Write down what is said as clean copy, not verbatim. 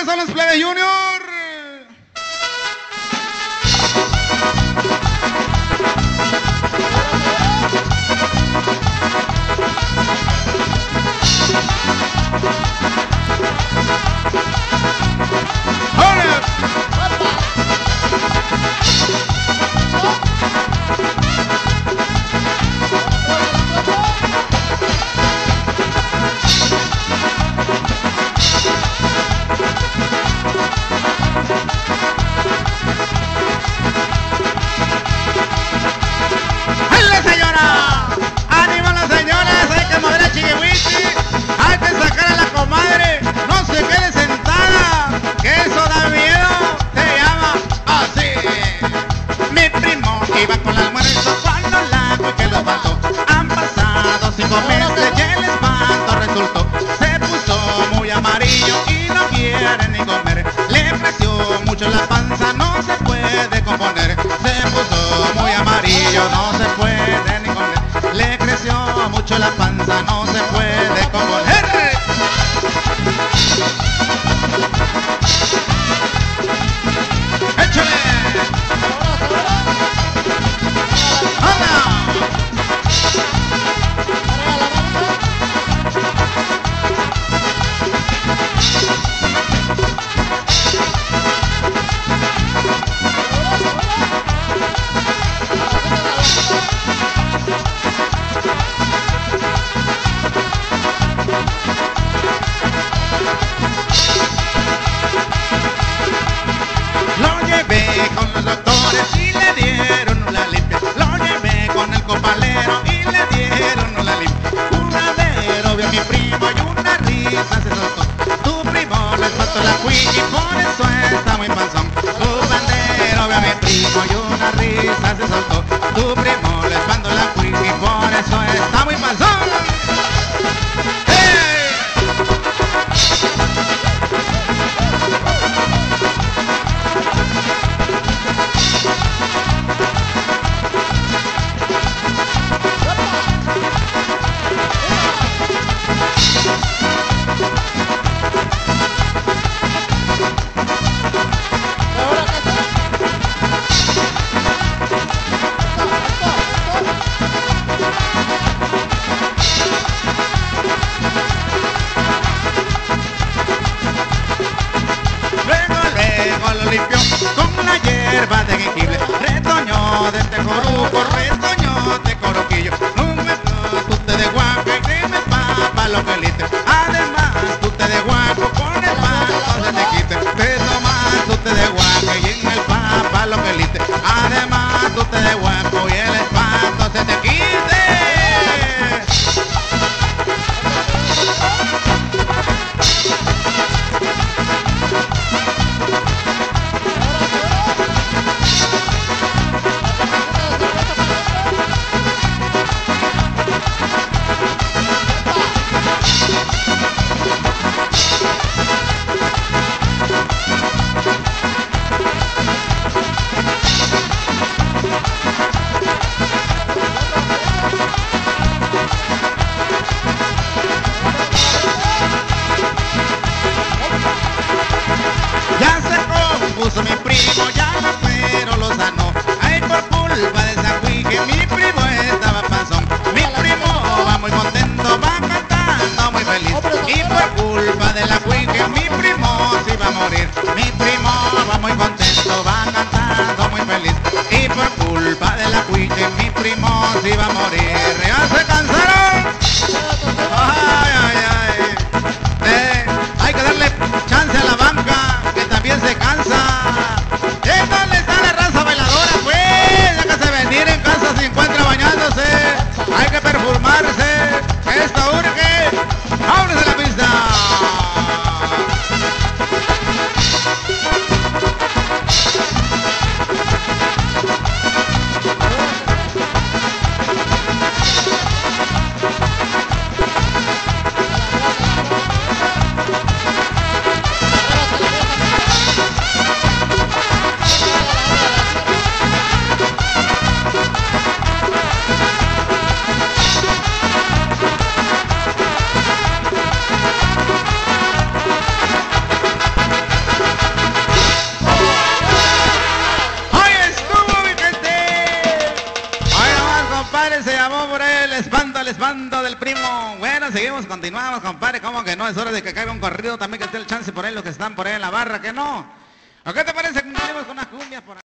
son los Plebe Junior. Iba con el almuerzo cuando la y que lo mató. Han pasado 5 meses y el espanto resultó. Se puso muy amarillo y no quiere ni comer. Le creció mucho la panza, no se puede componer. Se puso muy amarillo, no se puede ni comer. Le creció mucho la panza, no se puede componer. ¡Échale! Lo llevé con los doctores y le dieron una limpia. Lo llevé con el copalero y le dieron una limpia. Un ladero vio a mi primo y una risa se soltó. Tu primo le espantó la cuí y por eso está muy panzón. Tu bandero vio a mi primo y una risa se soltó. Tu primo le espantó la cuí y por eso está muy panzón. Lo limpió con la hierba de jengibre, retoñó de tejoruco, retoñó de coroquillo, un tú te de guaco y que me papa lo que lite. Además tú te de guaco con el pato se te quite. Te tomas tú te de guaco y en el papa lo que lite. Además tú te de guaco y el pato se te quite. el espanto del primo. Bueno, continuamos, compadre. ¿Cómo que no? Es hora de que caiga un corrido también, que esté el chance por ahí, los que están por ahí en la barra, que no. ¿O qué te parece que cumplimos con unas cumbias por ahí?